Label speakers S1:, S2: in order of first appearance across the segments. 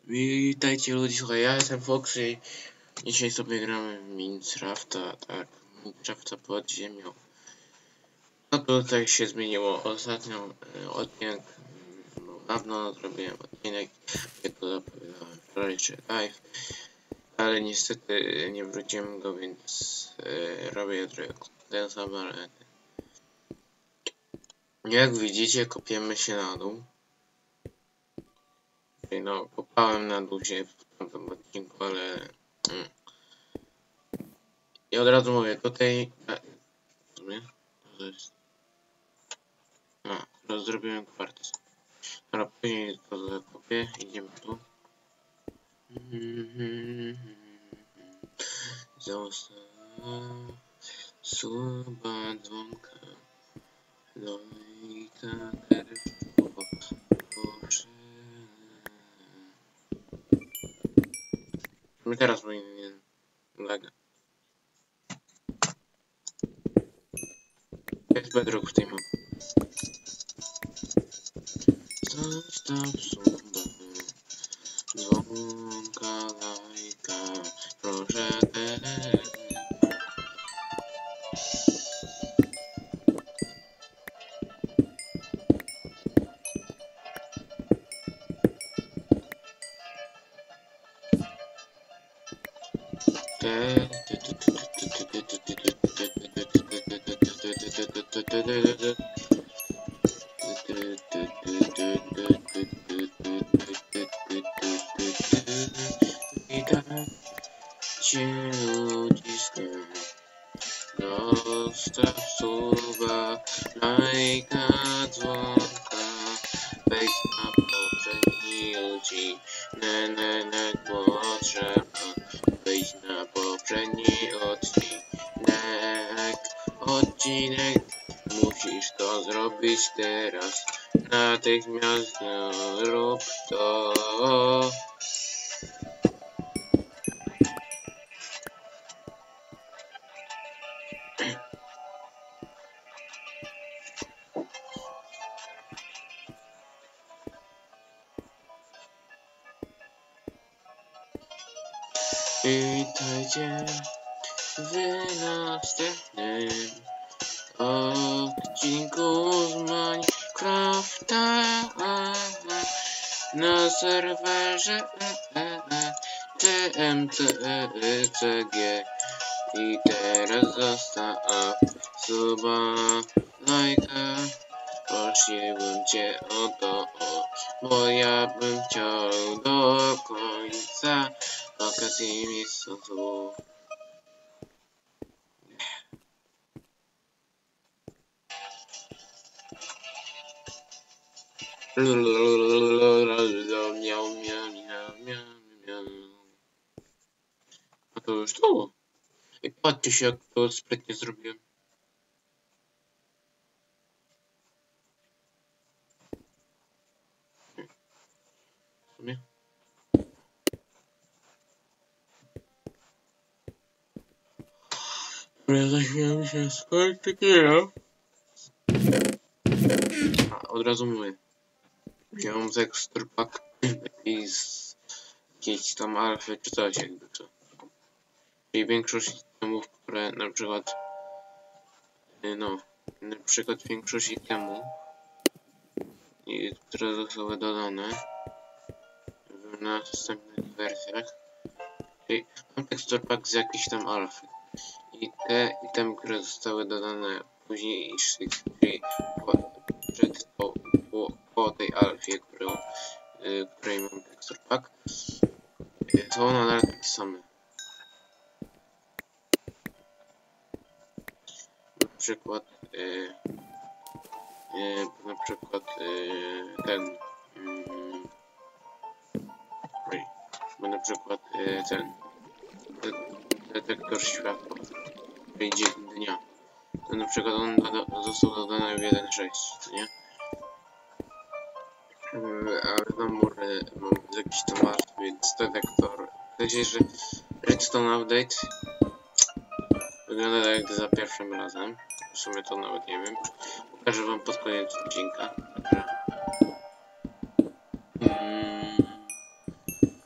S1: Witajcie ludzie, słuchaj, ja jestem Fox i dzisiaj sobie gramy w Minecrafta, tak, Minecrafta pod ziemią. No tutaj się zmieniło ostatnio odcinek, no dawno zrobiłem odcinek, jak to zapowiadałem wczorajszy live, ale niestety nie wróciłem go, więc robię trochę ten sam, ale jak widzicie kopiemy się na dół. No, kopałem na dół się w tamtym odcinku, ale i od razu mówię, tutaj to jest. Teraz zrobiłem kwartz. Dobra, później to zakopię, idziemy tu. Zostaw suba dzwonka. No i tak my teraz powinien laga. Jest bedrock w tej mapie. Zostaw suba dzwonka, lajka, proszę cię uciskiem. Zostaw suba, lajka, dzwonka, wejdź na poprzedni odcinek, potrzeba. Wejdź na poprzedni odcinek, musisz to zrobić teraz, natychmiast rób to. Witajcie w następnym odcinku z Minecrafta na serwerze TMCG. I teraz zostaw suba, lajka, prosiłbym cię o to, bo ja bym chciał do końca wakacji miesiącu. A to już to. I patrzcie się, jak to sprytnie zrobiłem. W sumie. Zaśmiałem się z takiego. Od razu mówię. Wziąłem z Extra Pack i z jakiejś tam alfy czy coś jakby co. Czyli większość itemów, które na przykład większość itemów, które zostały dodane w następnych wersjach. Czyli mam Extra Pack z jakiejś tam alfy. I te itemy, które zostały dodane później, czyli po tej alfie, której mam Texture Pack, są nadal takie same. Na przykład ten detektor światła, czyli dnia. To na przykład on został dodany w 1.6, nie? A wiadomo, mam jakiś temat, więc detektor. W sensie, że Redstone Update wygląda tak jak za pierwszym razem. W sumie to nawet nie wiem. Pokażę wam pod koniec odcinka.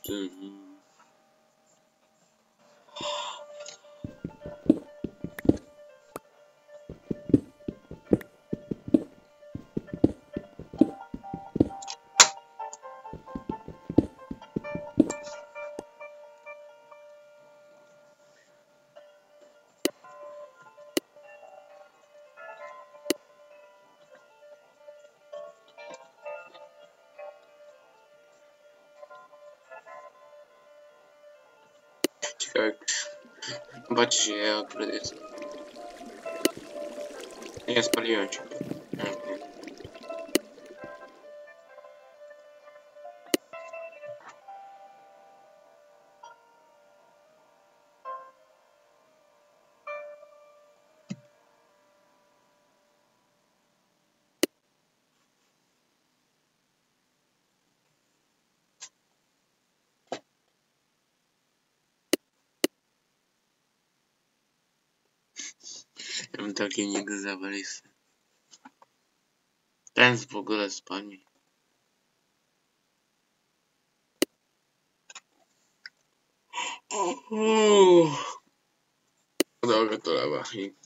S1: Ciekawe, zobaczcie, ja akurat jestem. Nie spaliłem cię. Okay. Ja mam taki nick zawalisty. Ten w ogóle spali. Dobra, to lawa.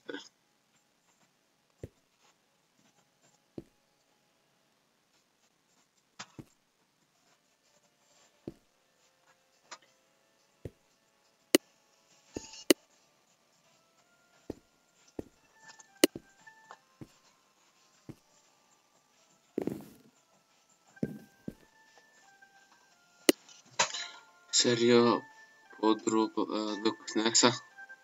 S1: Serio? Podrób do Knesa?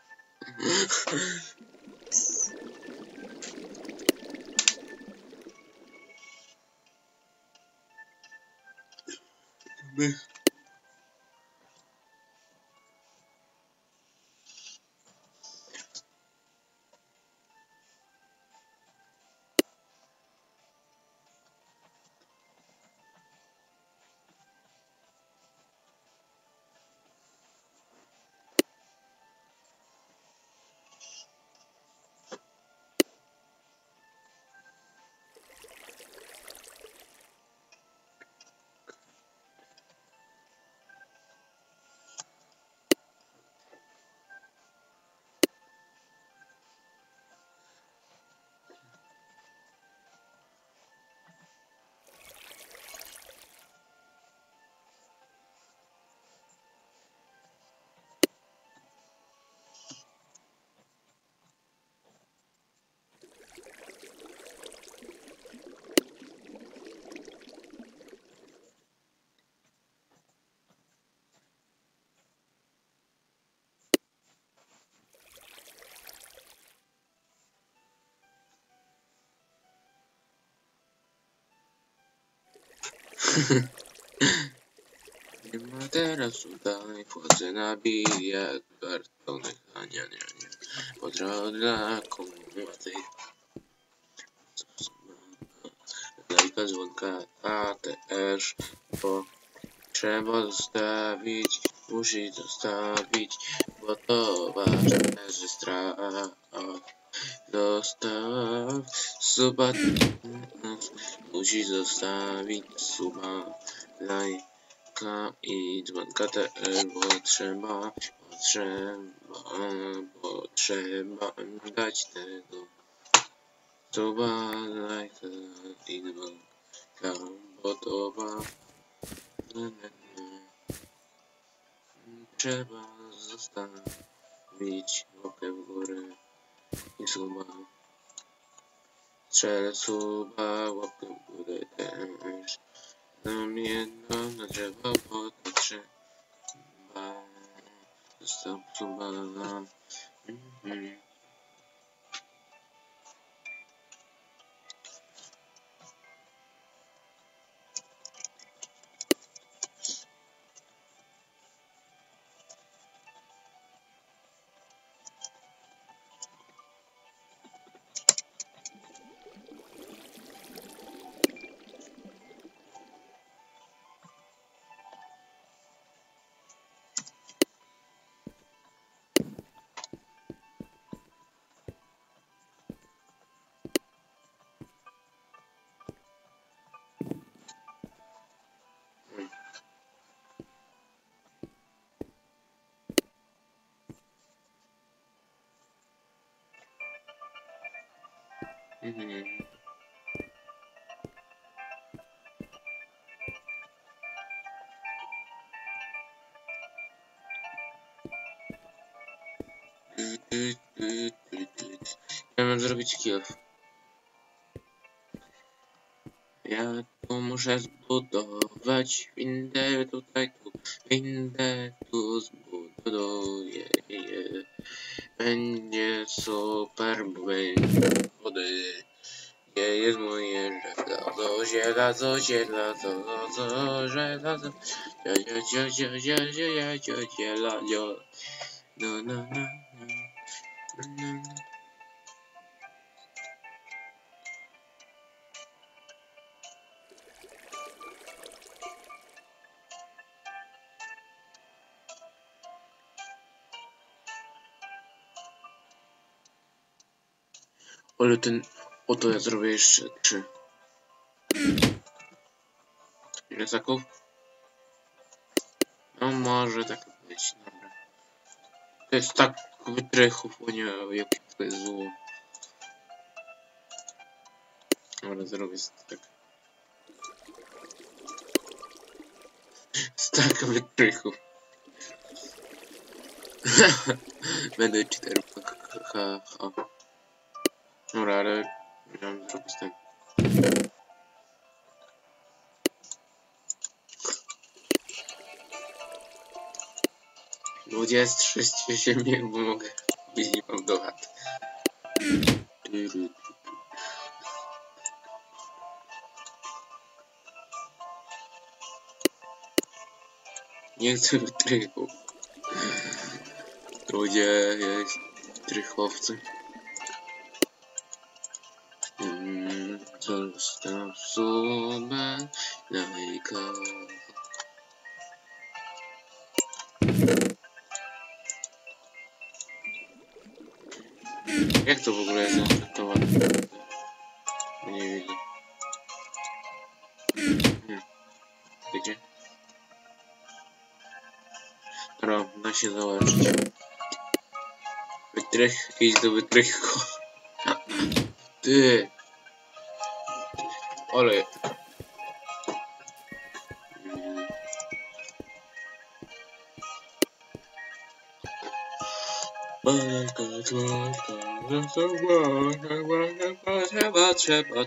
S1: Nie ma teraz tutaj, wchodzę na bilet kartonek, a nie. Pozdrow dla komunaty. Lajka, dzwonka, a też, bo trzeba zostawić, musi zostawić, bo to ważne, że strach. Zostaw suba, musi zostawić suba, lajka i dzwonka też, bo trzeba dać tego suba, lajka i dzwonka, bo to ważne, trzeba zostawić łapkę w górę i suba. Strzelę suba, łapkę w górę też. Dam jedno na drzewo, bo to trzeba. Zostaw suba. Ja mam zrobić kill. Ja tu muszę zbudować windę tutaj, tu windę tu zbuduję. Będzie super, bo będzie wody. Gdzie jest moje żelazo, żelazo, żelazo, żelazo, żelazo, no, no, no, no. Ale ten, oto ja zrobię jeszcze 3. Ile zaków? No może tak być, dobra. To jest tak wytrychów, o nie, jakie to jest zło. Dobra, zrobię tak. Stak wytrychów. Będę 4. Dobra, ale miałem zrobić tak. Ludzie, jest 6 ziemi, bo mogę iść wam do chat. Nie chcę wytrychów. Ludzie, jest trychowcy. Zostaw sobie lajka. Jak to w ogóle jest zaakceptowane? Nie widzę. Wiecie? Dobra, da się zobaczyć. Wytrych, idź do wytrychu. Ty! Ole. Trzeba.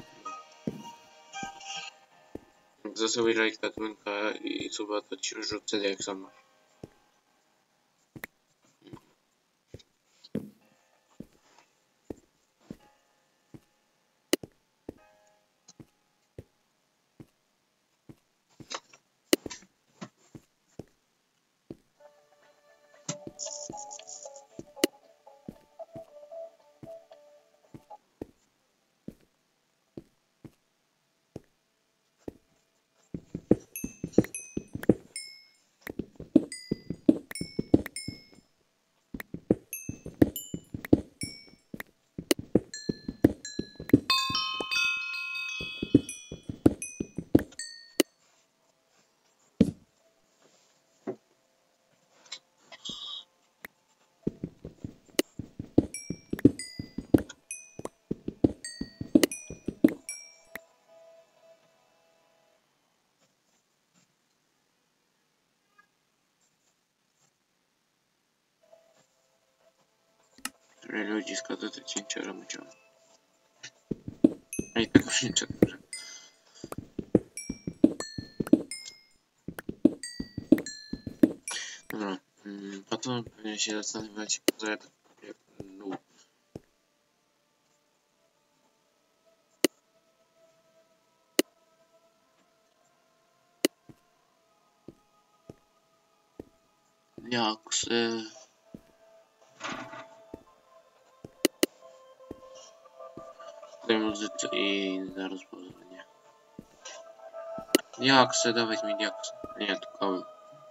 S1: Zostawić lajka, komentarza i suba, to ci rzucę jak sama. Które ludziska do cięcia robią. A i tak już nie czekam. Dobra, potem pewnie się zastanawiać, po co ja tak no. Jaksy. Tutaj muzyce i zaraz pozdrowienia. Jaksy, dawać mi jaksy. Nie, to kawy.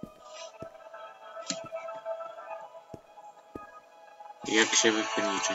S1: Jak się wypierniczy.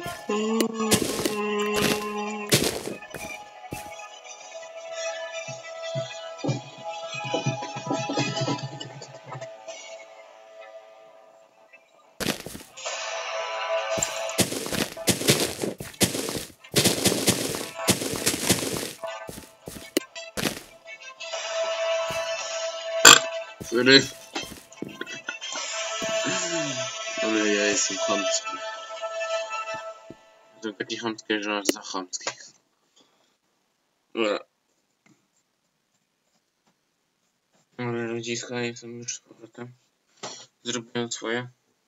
S1: Sorry. Ale ja jestem chamski. To taki chamski, że aż za chamski. Dobra. Ale ludziska, jestem już z powrotem. Zrobiłem swoje.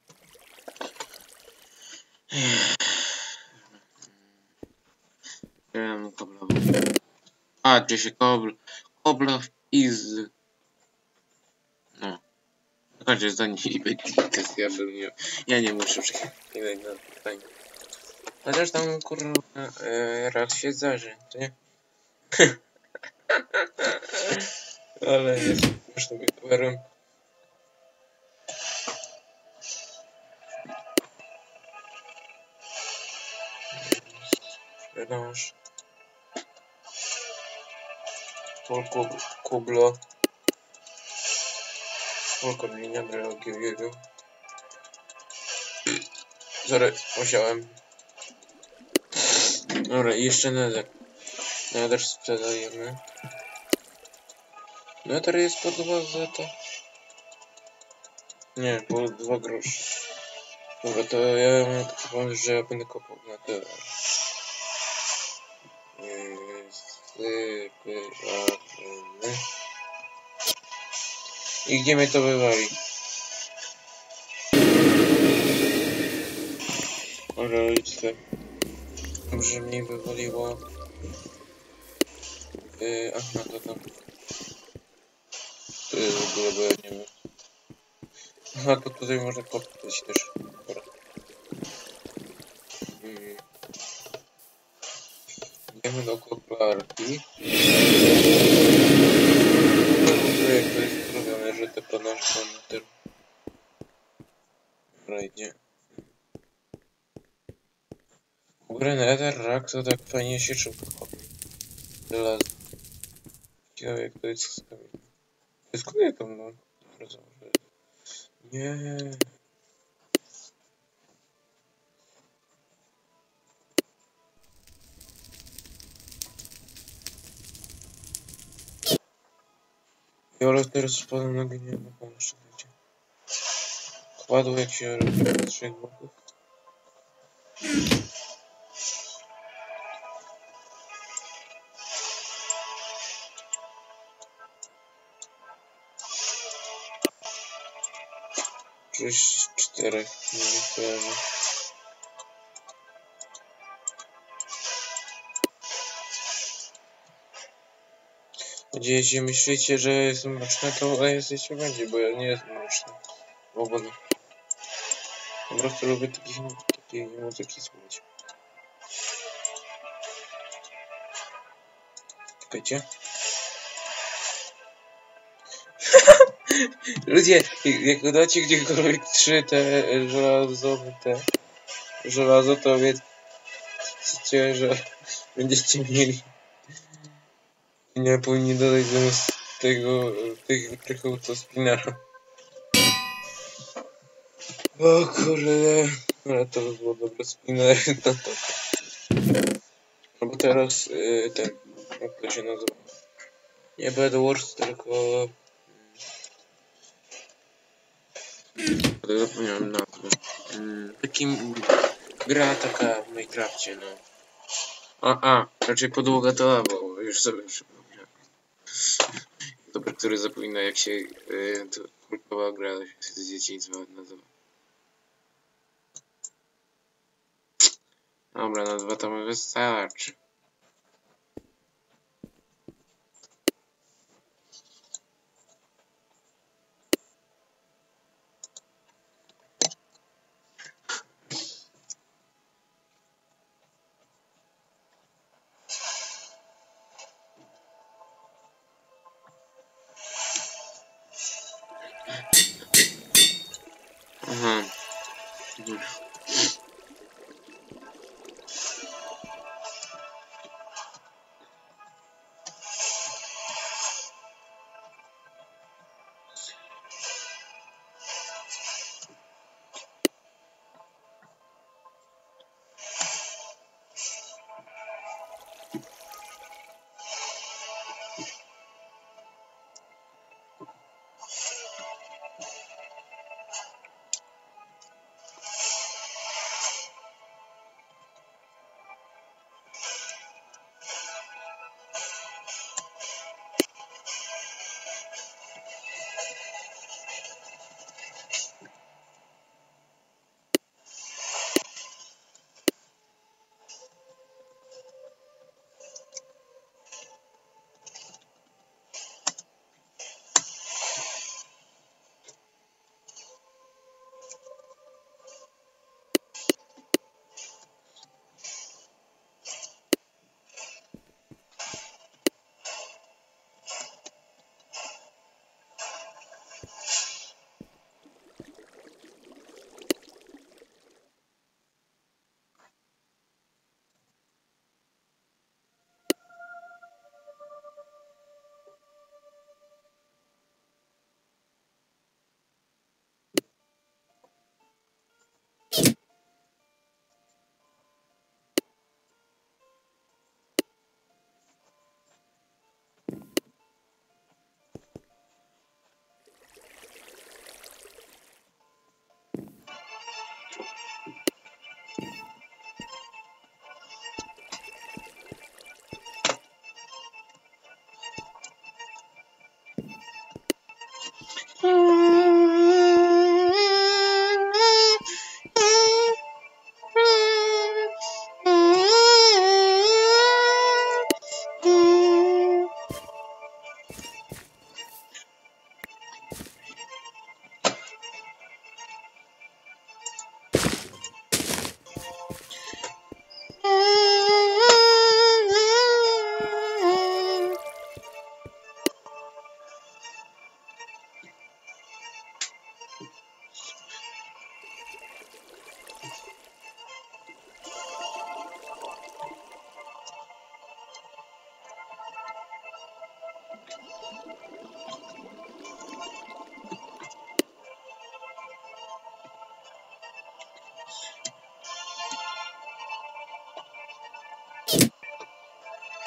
S1: Wiem, koblowo. Patrzcie się, kobla w pizzy. No. Każde zdanie i będzie test, ja nie muszę przeczytać na pytanie. Chociaż tam kurwa raz się zdarzy, to nie? Ale jest już tym youtuberem. Sprzedaż. Kublo. Polko linia drogiego. Sorry, musiałem. Dobra, i jeszcze nether. Nether sprzedajemy. Nether jest po 2 zeta. Nie, po 2 groszy. Dobra, to ja mam taki pomysł, że ja będę kopał nether. Sypyżarny. I gdzie mnie to wywali? Dobra, rodzice. Dobrze mnie wywaliło. Aha, to tam. To jest w ogóle, bo ja nie wiem. Aha, to tutaj można kopać też. Dobra. Idziemy do koplarki. Jakby jest zrobione, że te panaże są nether. Dobra, idzie. W ogóle nether rak to tak fajnie się szybko kopie. Żelazo. Ciekawe jak to jest z kamieniem. To jest kobietą, no. Nie. Ale teraz spadłem na genialną pomysł. Kładło jak się robi 3 bloków. Czy 4, nie kojarzę. Jeśli myślicie, że jestem mroczny, to jesteście będzie, bo ja nie jestem mroczny. W ogóle. Po prostu lubię takiej muzyki słuchać. Czekajcie. Ludzie, jak udacie gdziekolwiek 3 te żelazo, to wiecie, że będziecie mieli. Nie powinni dodać zamiast tych krychów co spinara. O kurde, ale to by było dobre spinnery, no to. No bo teraz ten, jak to się nazywa? Nie Bad Wars, tylko... Zapomniałem nazwę. Gra taka w Minecrafcie, no. Raczej podłoga to lawa, bo już sobie przypomniałem. Dobra, który zapomina jak się to kultowa gra z dzieciństwa nazywa. Dobra, na 2 to mi wystarczy. Aha.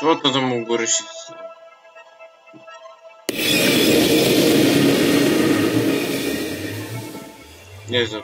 S1: Co to tam u góry się... Jezu.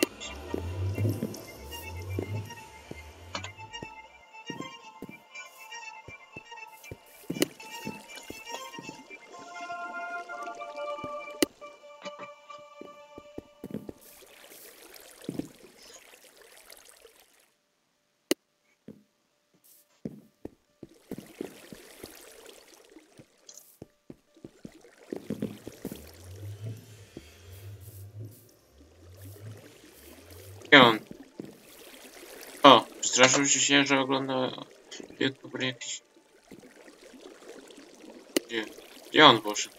S1: Gdzie on? O, przestraszył się, że ogląda YouTube jakiś... Gdzie? Gdzie on poszedł?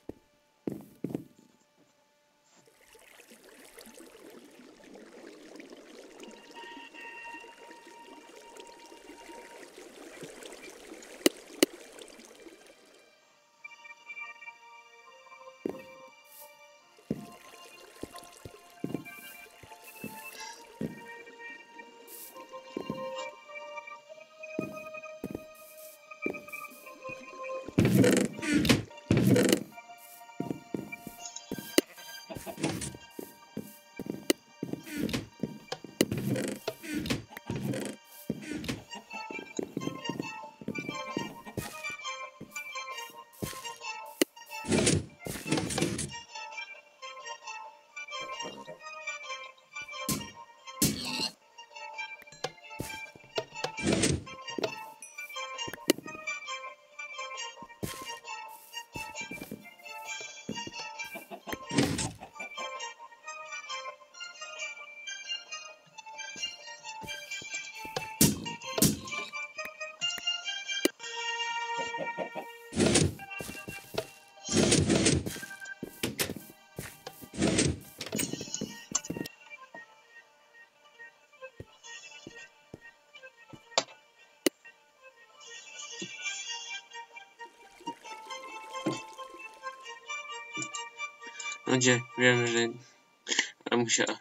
S1: No gdzie? Wiem, że... A musiała...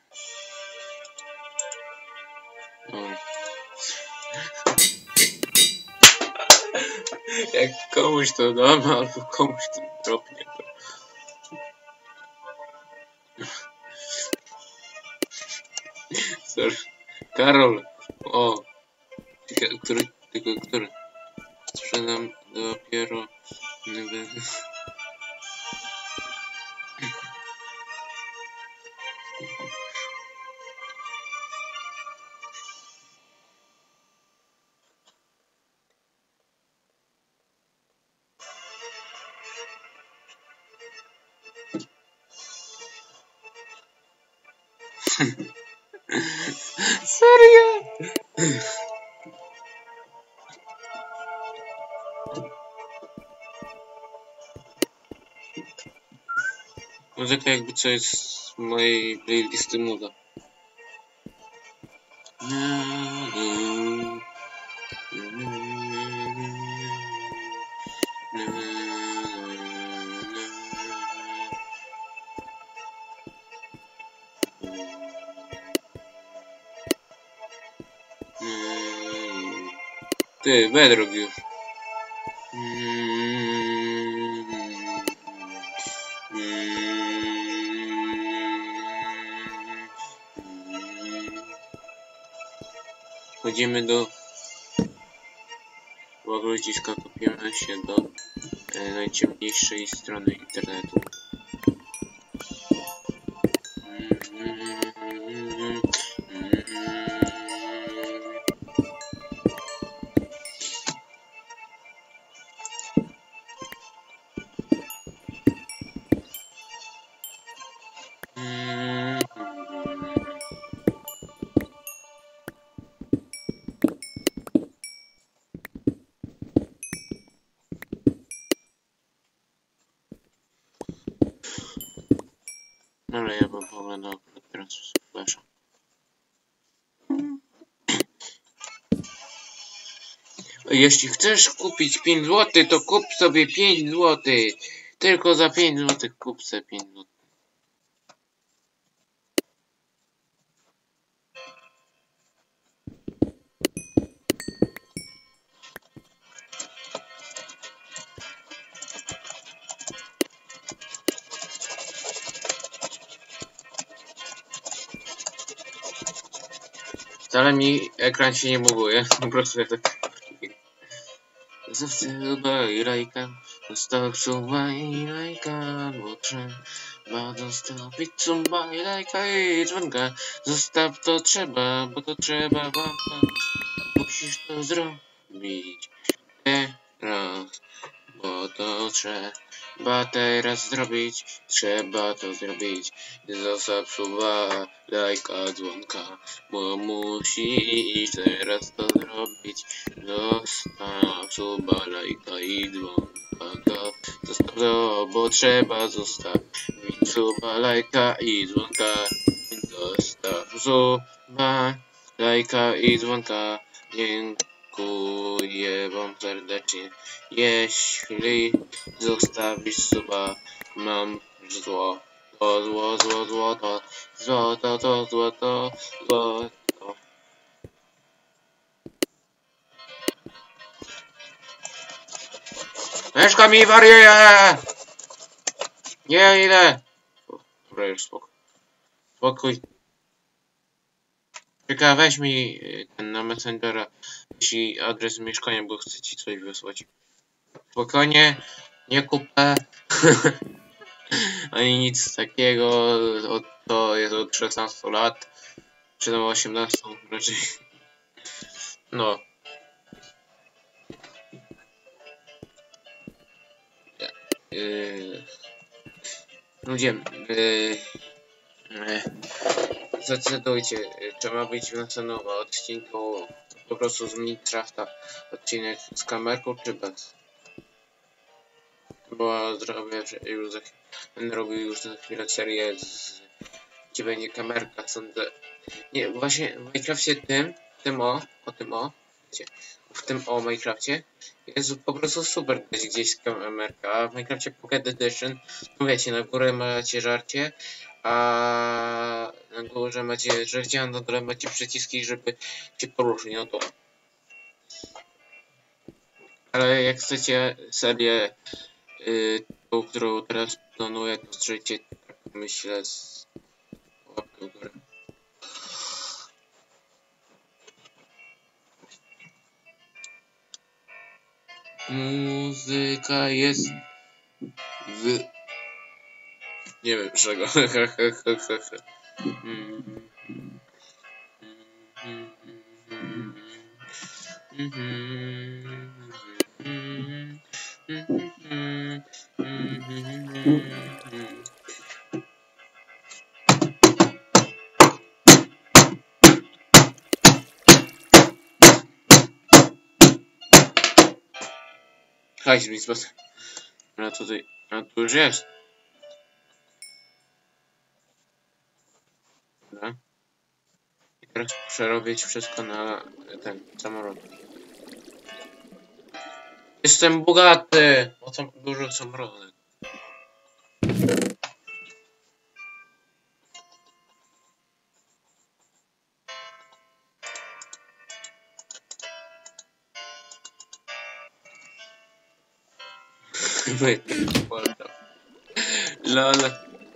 S1: O. Jak komuś to dam, albo komuś to dropnie, to... Sorry. Karol! O! Który? Sprzedam dopiero... Serio? Muzyka jakby coś z mojej playlisty muza. Ty, Bedrock już. Chodzimy do łagodziska, kopiemy się do najciemniejszej strony internetu. Ale ja bym poglądał akurat teraz w Flasha. Jeśli chcesz kupić 5 zł, to kup sobie 5 zł. Tylko za 5 zł kup sobie 5 zł. Wcale mi ekran się nie buguje, po prostu jak tak... Zostawsuba i lajka, zostawsuba i lajka, bo trzeba zostawić suba i lajka i dzwonka. Zostaw to trzeba, bo to trzeba wam. Musisz to zrobić teraz, bo to trzeba teraz zrobić. Trzeba to zrobić. Zostaw suba, lajka, dzwonka, bo musisz teraz to zrobić. Zostaw suba, lajka i dzwonka. Zostaw to, bo trzeba zostawić suba, lajka i dzwonka. Zostaw suba, lajka i dzwonka. Dziękuję wam serdecznie. Jeśli zostawisz suba, mam złoto. Myszka mi wariuje! Nie idę! Dobra, już spokój. Czekaj, weź mi ten na Messengera, jeśli adres mieszkania, bo chcę ci coś wysłać. Spokojnie, nie kupę. Ani nic takiego, to jest od 16 lat, czy tam 18 raczej. No. Ludzie, zdecydujcie, czy ma być w następnym odcinku po prostu z Minecrafta odcinek z kamerką, czy bez. Bo zrobię już będę robił już za chwilę serię, gdzie będzie kamerka, sądzę. Nie, właśnie w Minecrafcie w tym Minecrafcie jest po prostu super gdzieś kamerka, a w Minecrafcie Pocket Edition, no wiecie, na górę macie żarcie, a na górze macie żarcie, a na dole macie przyciski, żeby się poruszyć, no to. Ale jak chcecie serię tą, którą teraz planuję, to strzelcie, tak myślę, z łapką w górę. Muzyka jest nie wiem czego. Hajs mi spadł. A tutaj, a tu już jest. Dobra. I teraz przerobić wszystko na ten samolot. Jestem bogaty! Bo są dużo samolotów. Lol.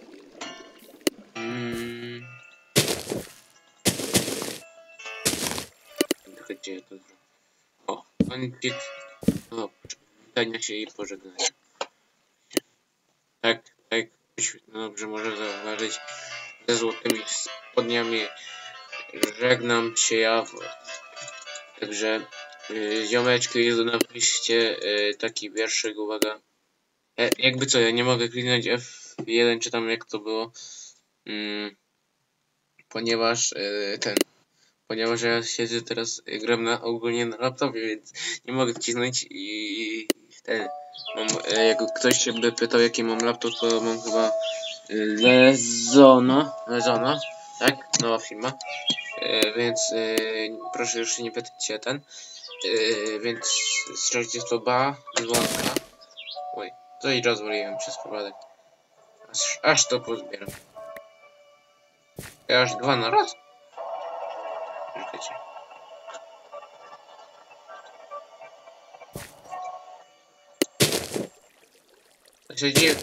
S1: Gdzie to? O, kończyk. O, pytania się i pożegnania. Tak. No dobrze, może zauważyć. Ze złotymi spodniami żegnam się ja. Także ziomeczki, napiszcie taki wierszyk, uwaga. Jakby co, ja nie mogę kliknąć F1 czy tam jak to było. Ponieważ ponieważ ja siedzę teraz, gram ogólnie na laptopie, więc nie mogę wcisnąć i mam, jak ktoś się by pytał jaki mam laptop, to mam chyba Lezona, tak? Nowa firma. Więc proszę już się nie pytać się więc strzelcie słowa, dzwonka. Oj, to i rozwaliłem przez przypadek. Aż to pozbieram. Ja aż 2 na raz. Czekajcie. To się dzieje.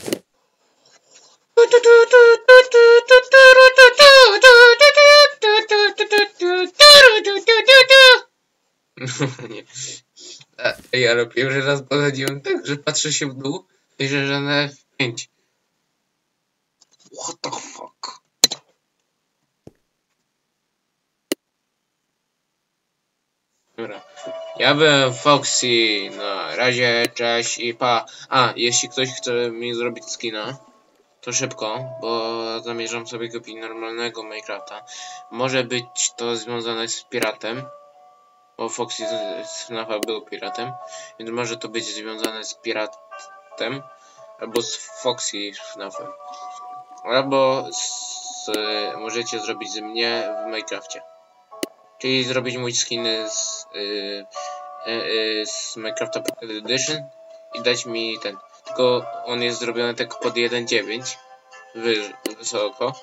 S1: Nie. Ja pierwszy raz podchodziłem tak, że patrzę się w dół i że na F5. What the fuck? Dobra. Ja byłem Foxy, na razie, cześć i pa. A, jeśli ktoś chce mi zrobić skina, to szybko, bo zamierzam sobie kupić normalnego Minecrafta. Może być to związane z piratem, bo Foxy z FNAF-a był piratem, więc może to być związane z piratem, albo z Foxy z FNAF-em. Albo możecie zrobić ze mnie w Minecrafcie. Czyli zrobić mój skin z Minecrafta Pocket Edition i dać mi ten. Tylko on jest zrobiony tak pod 1.9 wysoko.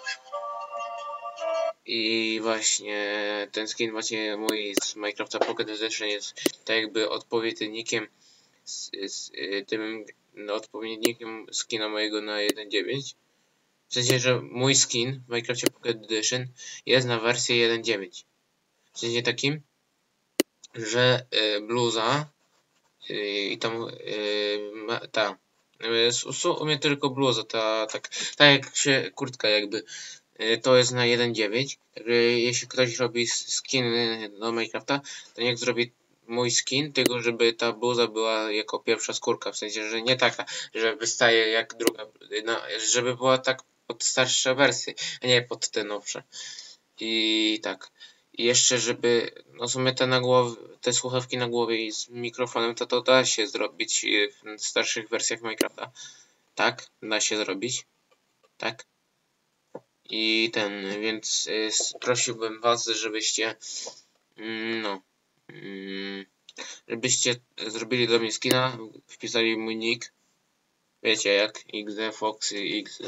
S1: I właśnie ten skin właśnie mój z Minecrafta Pocket Edition jest tak jakby odpowiednikiem tym odpowiednikiem skina mojego na 1.9. W sensie, że mój skin w Minecrafcie Pocket Edition jest na wersję 1.9. W sensie takim, że bluza i tam ta u mnie tylko bluza, tak jak się kurtka jakby to jest na 1.9. Także jeśli ktoś robi skin do Minecrafta, to niech zrobi mój skin, tylko żeby ta bluza była jako pierwsza skórka, w sensie, że nie taka, że wystaje jak druga, żeby była tak pod starsze wersje, a nie pod te nowsze. I tak. I jeszcze, żeby, no w sumie te słuchawki na głowie i z mikrofonem, to da się zrobić w starszych wersjach Minecrafta. Tak, da się zrobić. Tak. I więc prosiłbym was, żebyście, żebyście zrobili do mnie skina, wpisali mój nick. Wiecie jak, Foxy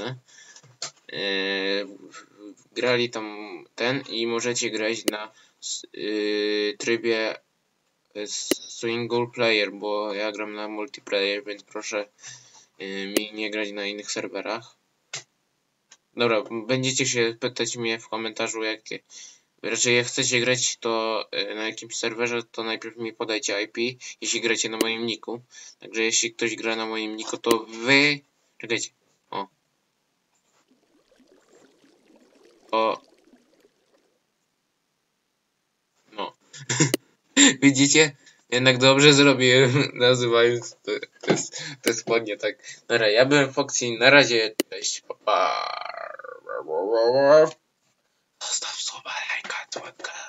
S1: grali tam i możecie grać na trybie single player, bo ja gram na multiplayer, więc proszę mi nie grać na innych serwerach. Dobra, będziecie się pytać mnie w komentarzu, jakie raczej jak chcecie grać to na jakimś serwerze, to najpierw mi podajcie IP, jeśli gracie na moim niku. Także jeśli ktoś gra na moim niku, to wy... Czekajcie. No. Widzicie? Jednak dobrze zrobiłem, nazywając to spodnie tak. Dobra, ja byłem Foxy, na razie, cześć, pa. Zostaw suba, lajka, dzwonka.